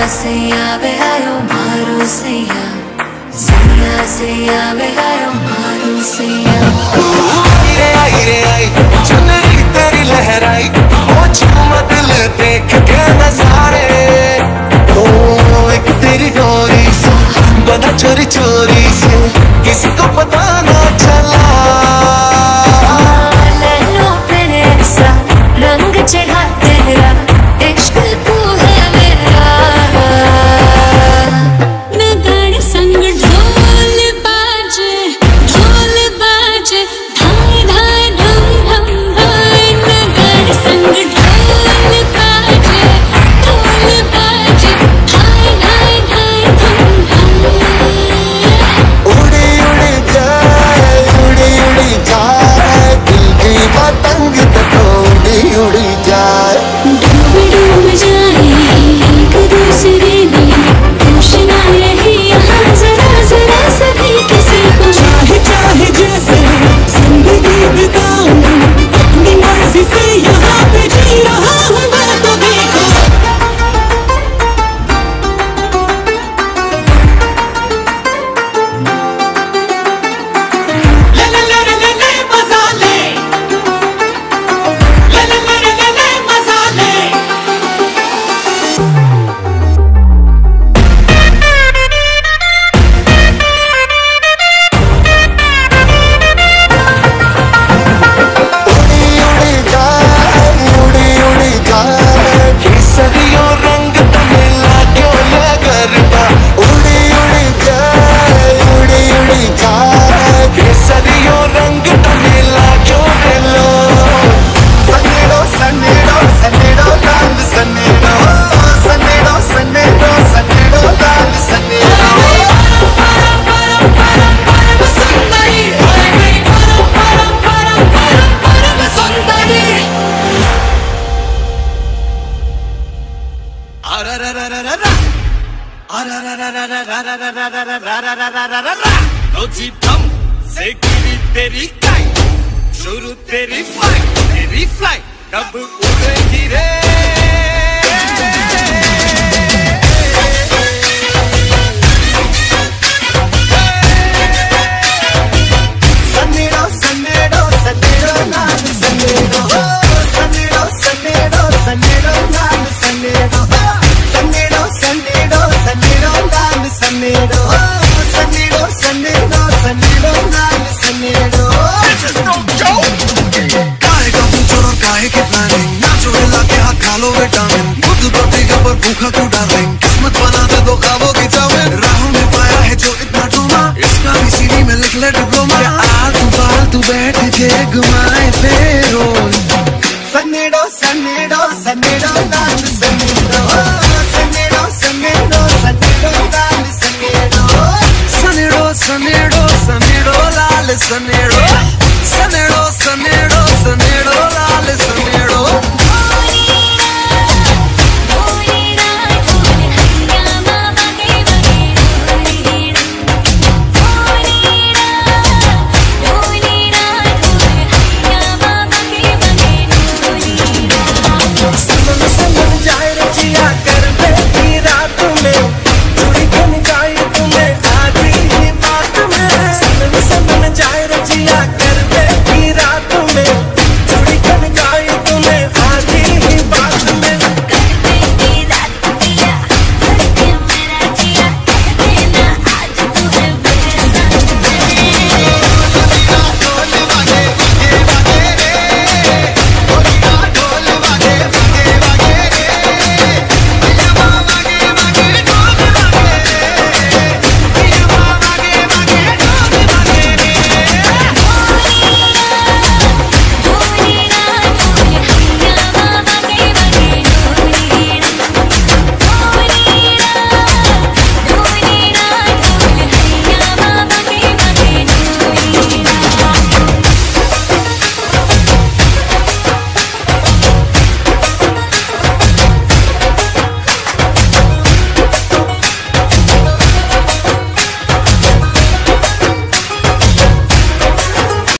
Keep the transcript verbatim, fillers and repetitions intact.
Seiya behayo maru seiya, seiya seiya behayo maru seiya. Aire aire ai, chunari teri lehrai, oh chuma dil dekh ke nazare. Oh ek teri डोरी से बंधा चोरी चोरी से, किसी को पता ना चला. लहरों पे ऐसा रंग चढ़ा तेरा, इश्क तू है मेरा. नगाड़े संग ढोल बाजे, ढोल बाजे, धाय धाय धम धम धाय. नगाड़े संग ढोल बाजे, ढोल बाजे, धाय धाय धाय धम धम. उड़ी उड़ी जाए, उड़ी उड़ी जाए, दिल की पतंग तो उड़ी उड़ी जाए. डूब डूब जाए एक दूसरे में, रोशना रहे यहाँ जरा जरा सभी किसी को. चाहे चाहे जैसे जिंदगी बिताऊं, अपनी मर्जी से यहाँ पे जी रहा हूँ मैं तो देखो. ले ले ले ले ले ले मजा ले, ले ले ले ले ले ले मजा ले. उड़ी उड़ी जाए, उड़ी उड़ी जाए, केसरियों रंग तमिला क्यों न गरबा. उड़ी उड़ी जाए, उड़ी उड़ी जाए, केसरियों रंग तमिला क्यों न लो. सनेड़ो सनेड़ो सनेड़ो लाल सनेड़ो, सनेड़ो सनेड़ो सनेड़ो लाल सनेड़ो. तेरी काई शुरू तेरी फ्लाइट, तेरी फ्लाइट कब उड़ेगी रे. सनेड़ो सनेड़ो सनेड़ो लाल सनेड़ो, सनेड़ो सनेड़ो सनेड़ो लाल सनेड़ो. सनेड़ो सनेड़ो सनेड़ो लाल सनेड़ो, सनेड़ो सनेड़ो सनेड़ो लाल सनेड़ो. काहे का पूछो और काहे के प्लानिंग, नाचो हिला के हाथ खा लो विटामिन. खुद बतेगा पर भूखा क्यों डार्लिंग, किस्मत बना दे दो खाबों की चाउमीन. राहों में पाया है जो इतना डूबा, इसका भी सीढ़ी में लिख ले डिप्लोमा. आलतू फालतू बैठ के घुमाए फेरो. सनेड़ो सनेड़ो सनेड़ो लाल सनेड़ो, सनेड़ो सनेड़ो सनेड़ो लाल सनेड़ो. सनेड़ो सनेड़ो सनेड़ो लाल सनेड़ो, सनेड़ो सनेड़ो सनेड़ो